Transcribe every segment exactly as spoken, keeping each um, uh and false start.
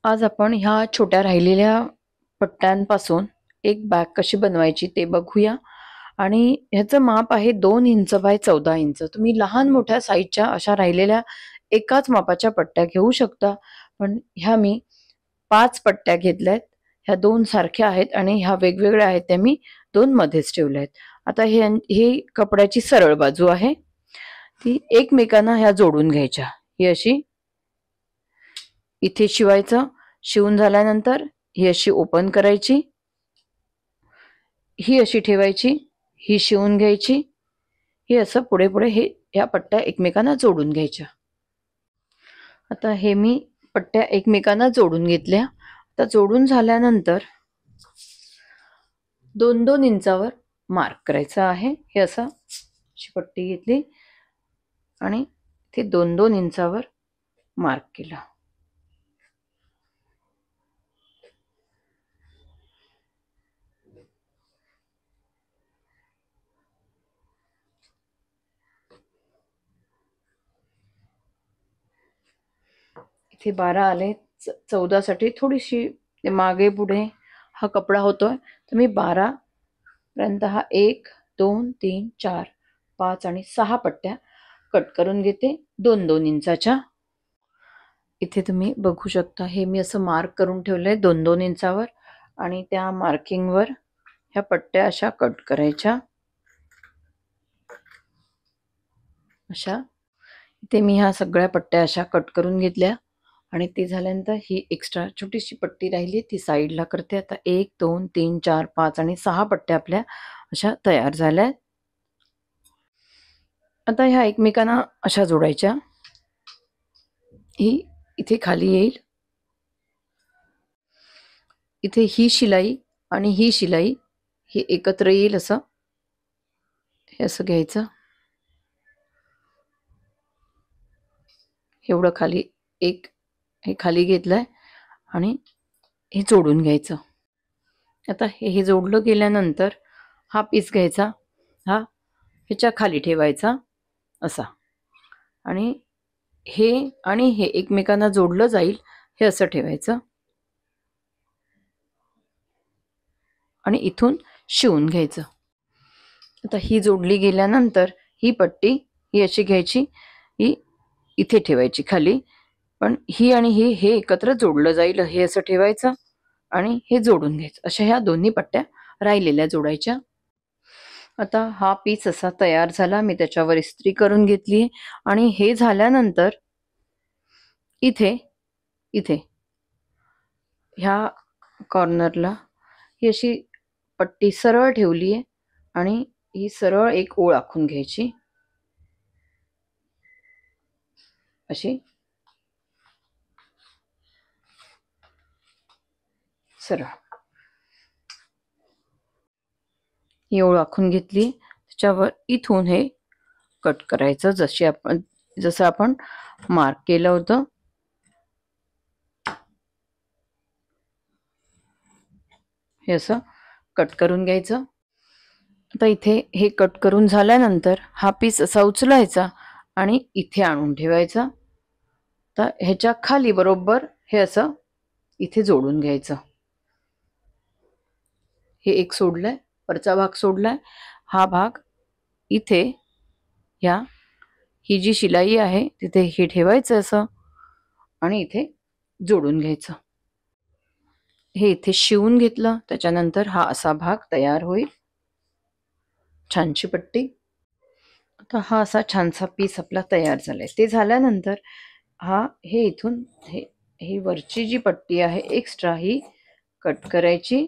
आज आपण ह्या छोट्या राहिलेल्या पट्ट्यांपासून एक बॅग कशी बनवायची ते बघूया. आणि ह्याचं माप आहे दोन इंच बाय चौदा इंच. तुम्ही लहान मोठ्या साईजच्या अशा राहिलेल्या एकाच मापाच्या पट्ट्या घेऊ शकता. पण ह्या मी पाच पट्ट्या घेतल्यात. ह्या दोन सारख्या आहेत आणि ह्या वेगवेगळ्या आहेत, त्या मी दोन मध्येच ठेवल्या आहेत. आता हे ही कपड्याची सरळ बाजू आहे, ती एकमेकांना ह्या जोडून घ्यायच्या. ही अशी इथे शिवायचं. शिवून झाल्यानंतर ही अशी ओपन करायची, ही अशी ठेवायची, ही शिवून घ्यायची. ही असं पुढे पुढे हे या पट्ट्या एकमेकांना जोडून घ्यायच्या. आता हे मी पट्ट्या एकमेकांना जोडून घेतल्या. आता जोडून झाल्यानंतर दोन दोन इंचावर मार्क करायचा आहे. हे असं अशी पट्टी घेतली आणि ते दोन दोन इंचावर मार्क केला. इथे बारा आले. चौदा साठी थोडीशी मागे पुढे हा कपडा होतोय, तर मी बारा पर्यंत हा एक दोन तीन चार पाच आणि सहा पट्ट्या कट करून घेते दोन दोन इंचाच्या. इथे तुम्ही बघू शकता, हे मी असं मार्क करून ठेवलंय दोन दोन इंचावर आणि त्या मार्किंगवर ह्या पट्ट्या अशा कट करायच्या. अशा इथे मी ह्या सगळ्या पट्ट्या अशा कट करून घेतल्या आणि ते झाल्यानंतर ही एक्स्ट्रा छोटीशी पट्टी राहिली ती साईडला करते. आता एक दोन तीन चार पाच आणि सहा पट्ट्या आपल्या अशा तयार झाल्या. आता ह्या एकमेकांना अशा जोडायच्या. ही इथे खाली येईल, इथे ही शिलाई आणि ही शिलाई ही एकत्र येईल. असं हे असं घ्यायचं, एवढं खाली एक हे खाली घेतलंय आणि हे जोडून घ्यायचं. आता हे हे जोडलं गेल्यानंतर हा पीस घ्यायचा, हा ह्याच्या खाली ठेवायचा असा, आणि हे आणि हे एकमेकांना जोडलं जाईल हे असं ठेवायचं आणि इथून शिवून घ्यायचं. आता ही जोडली गेल्यानंतर ही पट्टी ही अशी घ्यायची, ही इथे ठेवायची खाली, पण ही आणि ही हे एकत्र जोडलं जाईल हे असं ठेवायचं आणि हे जोडून घ्यायचं. अशा ह्या दोन्ही पट्ट्या राहिलेल्या जोडायच्या. आता हा पीस असा तयार झाला. मी त्याच्यावर इस्त्री करून घेतली आणि हे झाल्यानंतर इथे इथे ह्या कॉर्नरला ही अशी पट्टी सरळ ठेवली आहे आणि ही सरळ एक ओळ आखून घ्यायची अशी सरळ. ही ओळ आखून घेतली, त्याच्यावर इथून हे कट करायचं जशी आपण जसं आपण मार्क केलं होतं. हे असं कट करून घ्यायचं. आता इथे हे कट करून झाल्यानंतर हा पीस असा उचलायचा आणि इथे आणून ठेवायचा. तर ह्याच्या खाली बरोबर हे असं इथे जोडून घ्यायचं. हे एक सोडलंय, वरचा भाग सोडलाय, हा भाग इथे ह्या ही जी शिलाई आहे तिथे हे ठेवायचं असं आणि इथे जोडून घ्यायचं. हे इथे शिवून घेतलं, त्याच्यानंतर हा असा भाग तयार होईल, छानशी पट्टी. आता हा असा छानसा पीस आपला तयार झालाय. ते झाल्यानंतर हा हे इथून हे ही वरची जी पट्टी आहे एक्स्ट्रा ही कट करायची,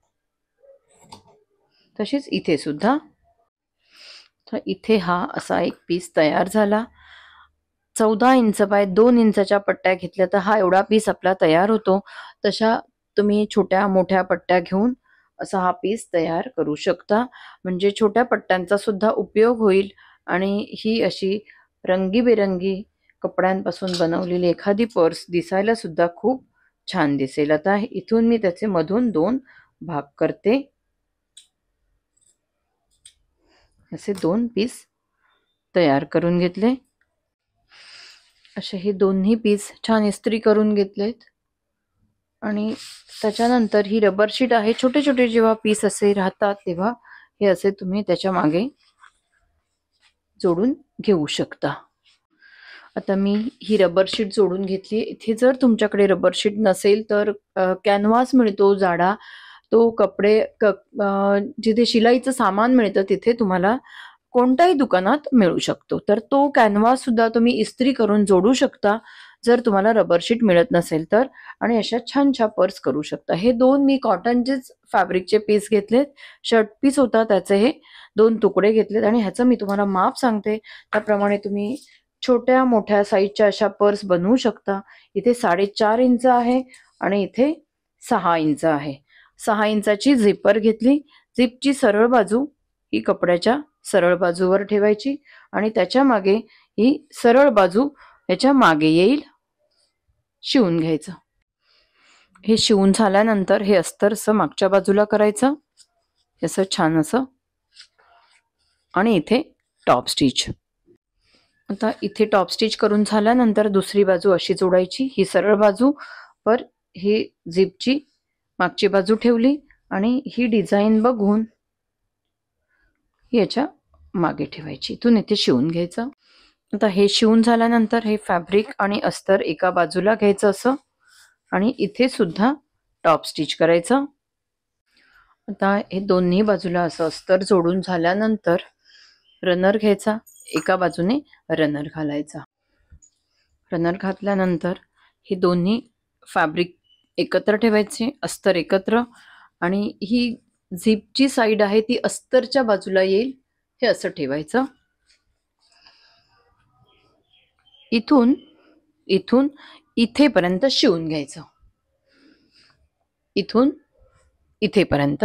तशीच इथे सुद्धा. तर इथे हा असा एक पीस तयार झाला. चौदा इंच बाय दोन इंचाच्या पट्ट्या घेतल्या तर हा एवढा पीस आपला तयार होतो. तशा तुम्ही छोट्या मोठ्या पट्ट्या घेऊन असा हा पीस तयार करू शकता. म्हणजे छोट्या पट्ट्यांचा सुद्धा उपयोग होईल आणि ही अशी रंगीबेरंगी कपड्यांपासून बनवलेली एखादी पर्स दिसायला सुद्धा खूप छान दिसेल. आता इथून मी त्याचे मधून दोन भाग करते. असे दोन पीस तयार करून घेतले. असे हे दोन्ही पीस छान इस्त्री करून घेतलेत. आणि त्याच्यानंतर ही रबर शीट आहे. छोटे छोटे जेव्हा पीस असे राहतात तेव्हा हे असे तुम्ही त्याच्या मागे जोडून घेऊ शकता. आता मी ही रबर शीट जोडून घेतली. इथे जर तुमच्याकडे रबर शीट नसेल तर कॅनव्हास मिळतो जाडा, तो कपडे जिथे शिलाईचं सामान मिळतं तिथे तुम्हाला कोणत्याही दुकानात मिळू शकतो. तर तो कॅनव्हास सुद्धा तुम्ही इस्त्री करून जोडू शकता जर तुम्हाला रबर शीट मिळत नसेल तर, आणि अशा छान छान पर्स करू शकता. हे दोन मी कॉटनचेच फॅब्रिकचे पीस घेतलेत, शर्ट पीस होता त्याचे हे दोन तुकडे घेतलेत आणि ह्याचं मी तुम्हाला माप सांगते त्याप्रमाणे तुम्ही छोट्या मोठ्या साईजच्या अशा पर्स बनवू शकता. इथे साडेचार इंच आहे आणि इथे सहा इंच आहे. सहा इंचाची झिपर घेतली. झिपची सरळ बाजू ही कपड्याच्या सरळ बाजूवर ठेवायची आणि त्याच्या मागे ही सरळ बाजू याच्या मागे येईल. शिवून घ्यायचं. हे शिवून झाल्यानंतर हे अस्तर असं मागच्या बाजूला करायचं असं छान असं, आणि इथे टॉप स्टिच. आता इथे टॉप स्टिच करून झाल्यानंतर दुसरी बाजू अशी जोडायची. ही सरळ बाजू पर ही झिपची मागची बाजू ठेवली आणि ही डिझाईन बघून याच्या मागे ठेवायची. इथून इथे शिवून घ्यायचं. आता हे शिवून झाल्यानंतर हे फॅब्रिक आणि अस्तर एका बाजूला घ्यायचं असं आणि इथे सुद्धा टॉप स्टिच करायचं. आता हे दोन्ही बाजूला असं अस्तर जोडून झाल्यानंतर रनर घ्यायचा, एका बाजूने रनर घालायचा. रनर घातल्यानंतर हे दोन्ही फॅब्रिक एकत्र ठेवायचे, अस्तर एकत्र, आणि ही झिपची साईड आहे ती अस्तरच्या बाजूला येईल हे असं ठेवायचं. इथून इथून इथेपर्यंत शिवून घ्यायचं. इथून इथेपर्यंत.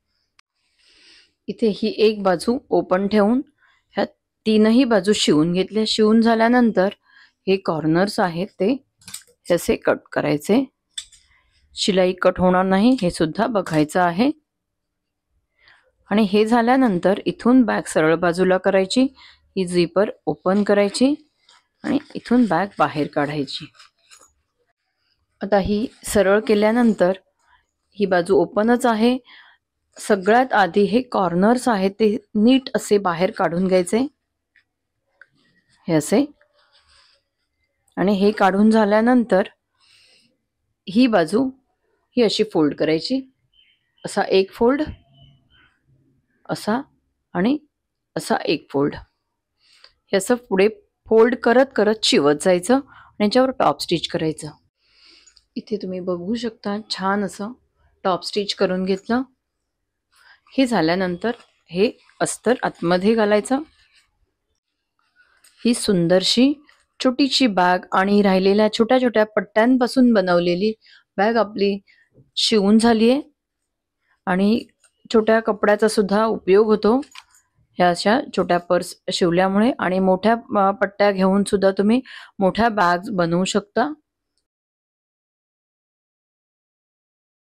इथे ही एक बाजू ओपन ठेवून ह्या तीनही बाजू शिवून घेतल्या. शिवून झाल्यानंतर हे कॉर्नर्स आहेत ते असे कट करायचे. शिलाई कट होणार नाही हे सुद्धा बघायचं आहे. आणि हे झाल्यानंतर इथून बॅग सरळ बाजूला करायची, ही झिपर ओपन करायची आणि इथून बॅग बाहेर काढायची. आता ही सरळ केल्यानंतर ही बाजू ओपनच आहे. सगळ्यात आधी हे कॉर्नर्स आहेत ते नीट असे बाहेर काढून घ्यायचे हे असे, आणि हे काढून झाल्यानंतर ही बाजू ही अशी फोल्ड करायची. असा एक फोल्ड, असा आणि असा एक फोल्ड, हे असं पुढे फोल्ड करत करत शिवत जायचं आणि याच्यावर टॉप स्टिच करायचं. इथे तुम्ही बघू शकता छान असं टॉप स्टिच करून घेतलं. हे झाल्यानंतर हे अस्तर आतमध्ये घालायचं. ही सुंदरशी छोटीशी बॅग आणि राहिलेल्या छोट्या छोट्या पट्ट्यांपासून बनवलेली बॅग आपली शिवून झाली आहे. आणि छोट्या कपड्याचा सुद्धा उपयोग होतो ह्या अशा छोट्या पर्स शिवल्यामुळे. आणि मोठ्या पट्ट्या घेऊन सुद्धा तुम्ही मोठ्या बॅग्स बनवू शकता.